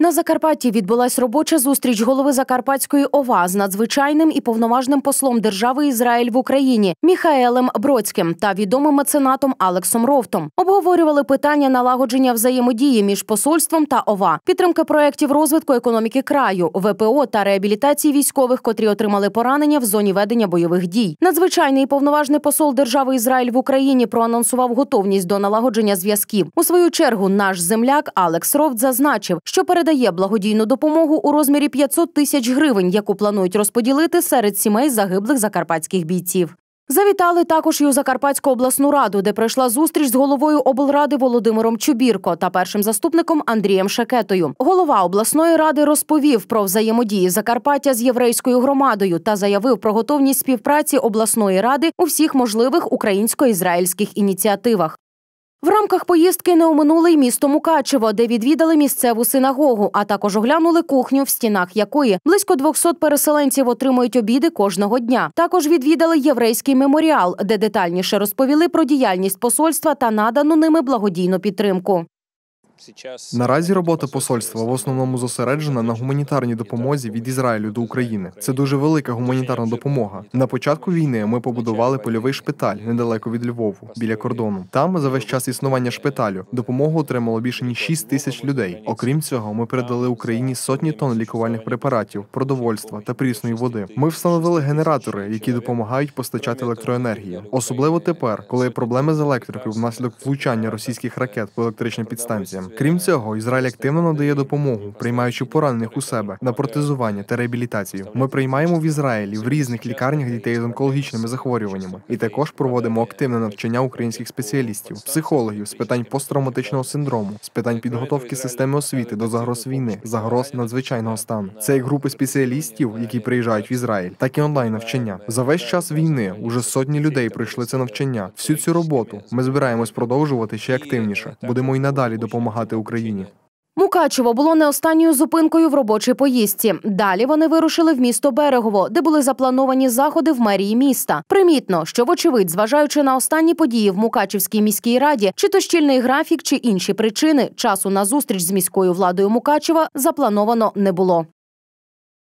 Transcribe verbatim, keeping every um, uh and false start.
На Закарпатті відбулась робоча зустріч голови Закарпатської ОВА з надзвичайним і повноважним послом держави Ізраїль в Україні Міхаелем Бродським та відомим меценатом Алексом Ровтом. Обговорювали питання налагодження взаємодії між посольством та ОВА, підтримки проєктів розвитку економіки краю, ВПО та реабілітації військових, котрі отримали поранення в зоні ведення бойових дій. Надзвичайний і повноважний посол держави Ізраїль в Україні проанонсував готовність до налагодження зв'язків. У свою чергу наш земляк Алекс Ровт зазначив, що передає Дає благодійну допомогу у розмірі п'ятсот тисяч гривень, яку планують розподілити серед сімей загиблих закарпатських бійців. Завітали також і у Закарпатську обласну раду, де пройшла зустріч з головою облради Володимиром Чубірко та першим заступником Андрієм Шекетою. Голова обласної ради розповів про взаємодії Закарпаття з єврейською громадою та заявив про готовність співпраці обласної ради у всіх можливих українсько-ізраїльських ініціативах. В рамках поїздки не оминули й місто Мукачево, де відвідали місцеву синагогу, а також оглянули кухню, в стінах якої близько двохсот переселенців отримують обіди кожного дня. Також відвідали єврейський меморіал, де детальніше розповіли про діяльність посольства та надану ними благодійну підтримку. Наразі робота посольства в основному зосереджена на гуманітарній допомозі від Ізраїлю до України. Це дуже велика гуманітарна допомога. На початку війни ми побудували польовий шпиталь недалеко від Львову, біля кордону. Там за весь час існування шпиталю допомогу отримало більше ніж шість тисяч людей. Окрім цього, ми передали Україні сотні тонн лікувальних препаратів, продовольства та прісної води. Ми встановили генератори, які допомагають постачати електроенергію. Особливо тепер, коли є проблеми з електрикою внаслідок влучання російських ракет по електричним підстанціям. Крім цього, Ізраїль активно надає допомогу, приймаючи поранених у себе на протезування та реабілітацію. Ми приймаємо в Ізраїлі в різних лікарнях дітей з онкологічними захворюваннями. І також проводимо активне навчання українських спеціалістів, психологів з питань посттравматичного синдрому, з питань підготовки системи освіти до загроз війни, загроз надзвичайного стану. Це як групи спеціалістів, які приїжджають в Ізраїль, так і онлайн-навчання. За весь час війни уже сотні людей пройшли це навчання. Всю цю роботу ми збираємось продовжувати ще активніше. Будемо й надалі допомагати Україні. Мукачево було не останньою зупинкою в робочій поїздці. Далі вони вирушили в місто Берегово, де були заплановані заходи в мерії міста. Примітно, що, вочевидь, зважаючи на останні події в Мукачевській міській раді, чи то щільний графік, чи інші причини, часу на зустріч з міською владою Мукачева заплановано не було.